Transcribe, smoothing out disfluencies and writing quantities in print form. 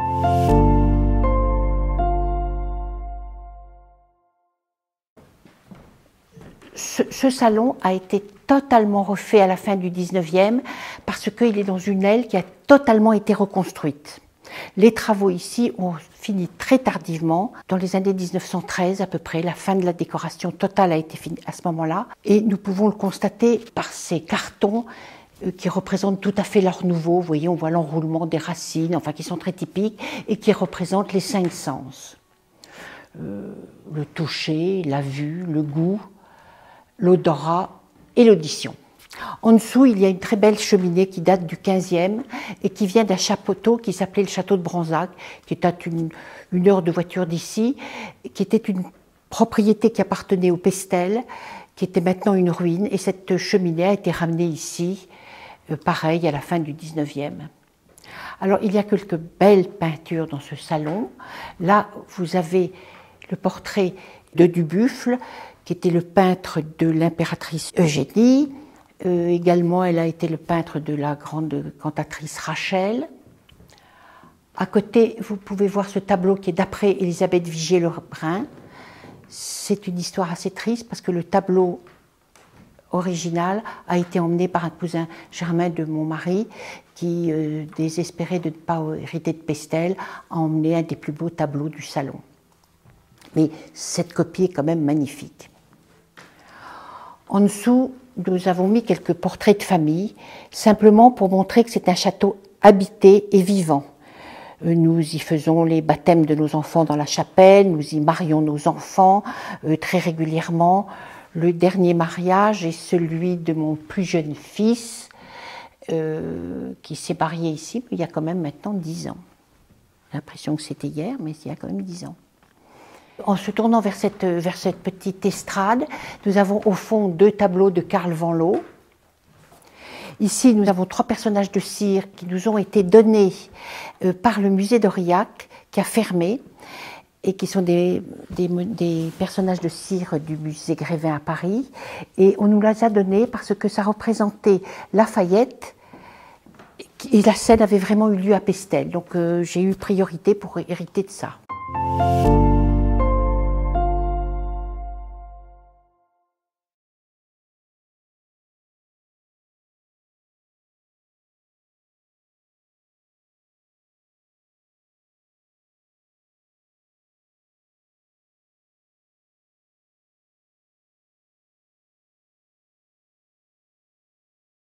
Ce salon a été totalement refait à la fin du 19e parce qu'il est dans une aile qui a totalement été reconstruite. Les travaux ici ont fini très tardivement, dans les années 1913 à peu près. La fin de la décoration totale a été finie à ce moment-là. Et nous pouvons le constater par ces cartons qui représentent tout à fait l'art nouveau. Vous voyez, on voit l'enroulement des racines, enfin qui sont très typiques et qui représentent les 5 sens. Le toucher, la vue, le goût, l'odorat et l'audition. En dessous, il y a une très belle cheminée qui date du 15e et qui vient d'un château qui s'appelait le château de Branzac, qui est à une heure de voiture d'ici, qui était une propriété qui appartenait au Pestel, qui était maintenant une ruine. Et cette cheminée a été ramenée ici, pareil, à la fin du 19e. Alors, il y a quelques belles peintures dans ce salon. Là, vous avez le portrait de Dubuffle, qui était le peintre de l'impératrice Eugénie. Également, elle a été le peintre de la grande cantatrice Rachel. À côté, vous pouvez voir ce tableau qui est d'après Élisabeth Vigée-Lebrun. C'est une histoire assez triste parce que le tableau original a été emmené par un cousin germain de mon mari qui, désespéré de ne pas hériter de Pestel, a emmené un des plus beaux tableaux du salon. Mais cette copie est quand même magnifique. En dessous, nous avons mis quelques portraits de famille, simplement pour montrer que c'est un château habité et vivant. Nous y faisons les baptêmes de nos enfants dans la chapelle, nous y marions nos enfants très régulièrement. Le dernier mariage est celui de mon plus jeune fils, qui s'est marié ici, il y a quand même maintenant 10 ans. J'ai l'impression que c'était hier, mais il y a quand même 10 ans. En se tournant vers cette petite estrade, nous avons au fond 2 tableaux de Carl Van Loo. Ici, nous avons 3 personnages de cire qui nous ont été donnés par le musée d'Aurillac, qui a fermé, et qui sont des personnages de cire du musée Grévin à Paris. Et on nous les a donnés parce que ça représentait Lafayette, et la scène avait vraiment eu lieu à Pestel. Donc j'ai eu priorité pour hériter de ça.